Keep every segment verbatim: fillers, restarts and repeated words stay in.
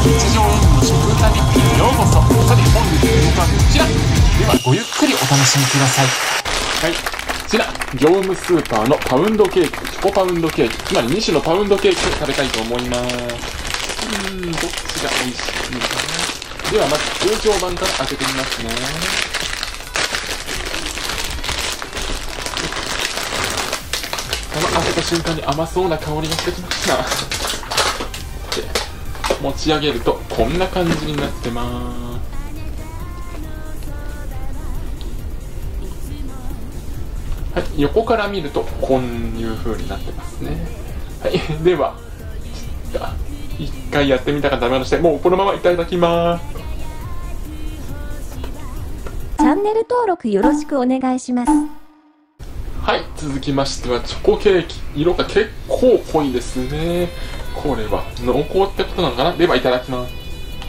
日常演舞の食歌日記へようこそ。さて本日の動画はこちらでは、ごゆっくりお楽しみください。はい、こちら業務スーパーのパウンドケーキ、チョコパウンドケーキ、つまりに種のパウンドケーキを食べたいと思います。うーん、どっちが美味しいのかな。ではまず通常版から開けてみますね。この開けた瞬間に甘そうな香りがしてきました。で持ち上げるとこんな感じになってます。はい、横から見るとこういう風になってますね。はい、では一回やってみたかったので、もうこのままいただきます。 チャンネル登録よろしくお願いします。 はい、続きましてはチョコケーキ、色が結構濃いですね。これは濃厚ってことなのかな。ではいただきます。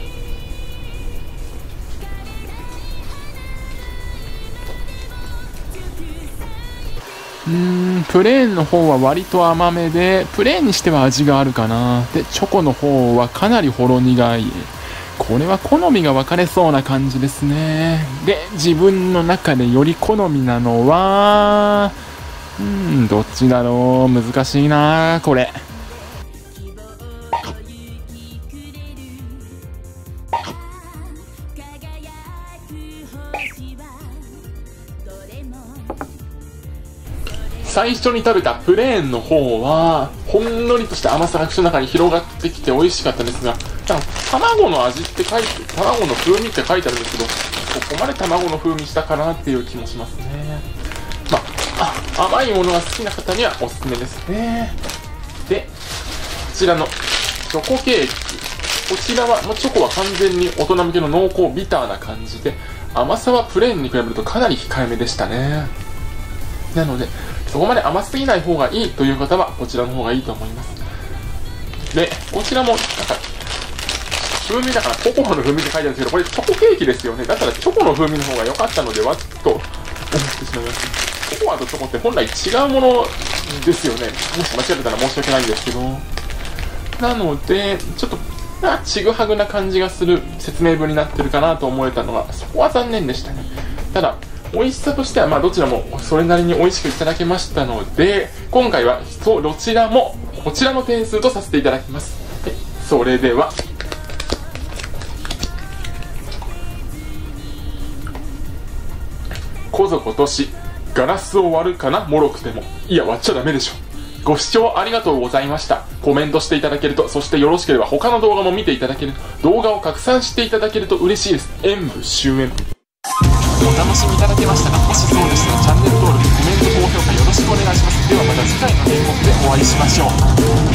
うーん、プレーンの方は割と甘めで、プレーンにしては味があるかな。でチョコの方はかなりほろ苦い。これは好みが分かれそうな感じですね。で自分の中でより好みなのはうーん、どっちだろう。難しいなこれ。最初に食べたプレーンの方はほんのりとした甘さが口の中に広がってきて美味しかったんですが、卵の味って書いて、卵の風味って書いてあるんですけど、ここまで卵の風味したかなっていう気もしますね。まあ、甘いものが好きな方にはおすすめですね。でこちらのチョコケーキ、こちらはチョコは完全に大人向けの濃厚ビターな感じで、甘さはプレーンに比べるとかなり控えめでしたね。なのでそこまで甘すぎない方がいいという方はこちらの方がいいと思います。でこちらもなんか風味だからココアの風味って書いてあるんですけど、これチョコケーキですよね。だったらチョコの風味の方が良かったのではと思ってしまいます。ココアとチョコって本来違うものですよね。もし間違ってたら申し訳ないんですけど、なのでちょっとちぐはぐな感じがする説明文になってるかなと思えたのが、そこは残念でしたね。ただ美味しさとしてはまあどちらもそれなりに美味しくいただけましたので、今回はどちらもこちらの点数とさせていただきます。はい、それではこぞことしガラスを割るかな、もろくても。いや割っちゃダメでしょ。ご視聴ありがとうございました。コメントしていただけると、そしてよろしければ他の動画も見ていただけると、動画を拡散していただけると嬉しいです。演武終演。お楽しみいただけましたか。もしそうでしたらチャンネル登録、コメント、高評価よろしくお願いします。ではまた次回の演目でお会いしましょう。